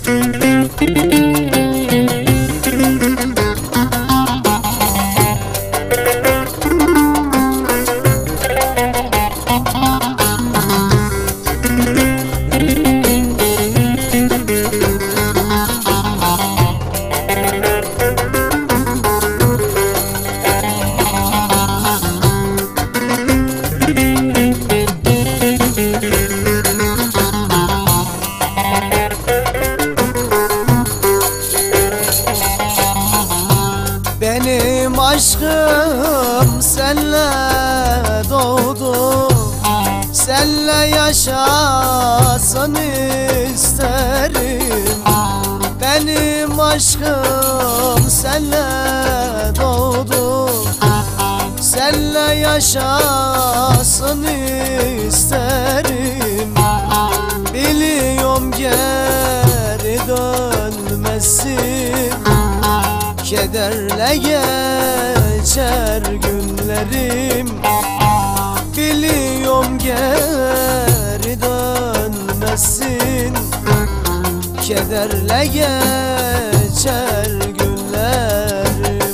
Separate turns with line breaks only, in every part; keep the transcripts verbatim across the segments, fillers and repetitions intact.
Benim aşkım senle doğdu, senle yaşasın isterim. Benim aşkım senle doğdu, senle yaşasın isterim. Biliyorum geri dönmezsin, kederle geçer günlerim. Biliyorum geri dönmezsin, kederle geçer günlerim.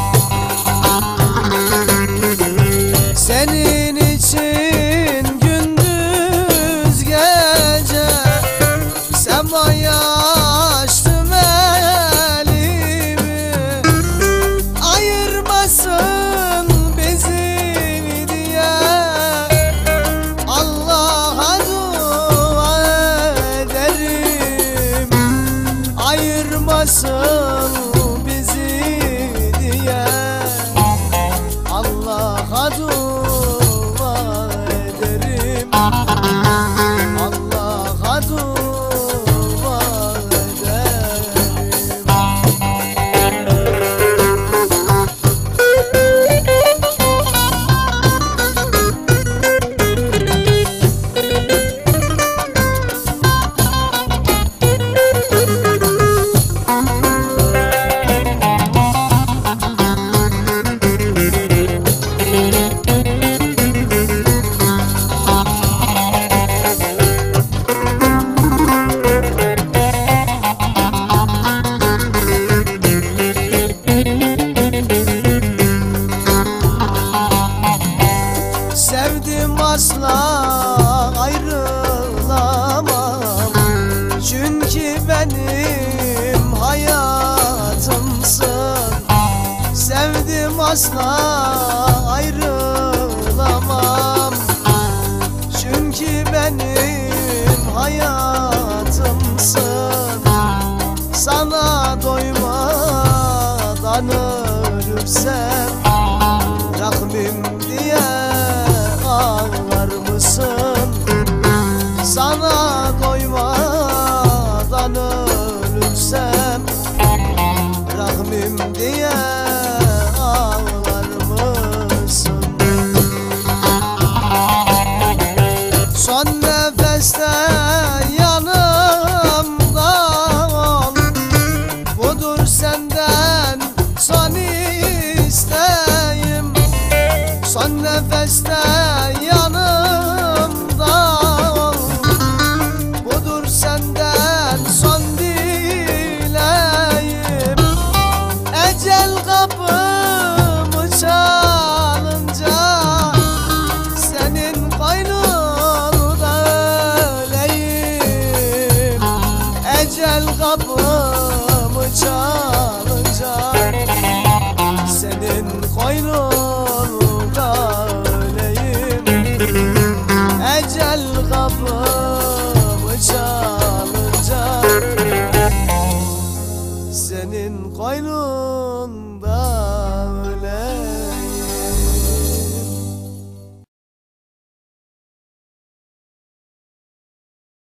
Senin için gündüz gece semaya açtım elimi. Ayırmasın bizi diye Allah'a dua ederim. Ayırmasın bizi diye Allah'a dua ederim. Allah'a dua ederim. Sevdim asla ayrılamam, çünkü benim hayatımsın. Sevdim asla ayrılamam, çünkü benim hayatımsın. Sana doymadan ölürsem Rabbim diye ağlar mısın? Sana doymadan ölürsem Rahmim diye ağlar mısın? Son nefeste yanımda ol, budur senden son isteğim. Son nefeste yanımda ol, budur senden son dileğim. Ecel kapımı çalınca senin koynunda öleyim. Ecel kapımı çalınca senin koynunda öleyim. Ecel kapımı çalınca senin koynunda